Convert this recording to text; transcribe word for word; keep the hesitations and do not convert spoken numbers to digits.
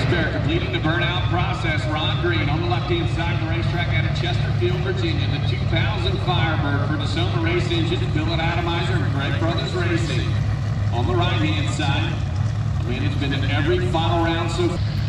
there completing the burnout process. Ron Green on the left-hand side of the racetrack out of Chesterfield, Virginia. The two thousand Firebird for the Soma Race Engine, Bill Atomizer and Greg Brothers Racing. On the right-hand side, the man has been in every final round so far.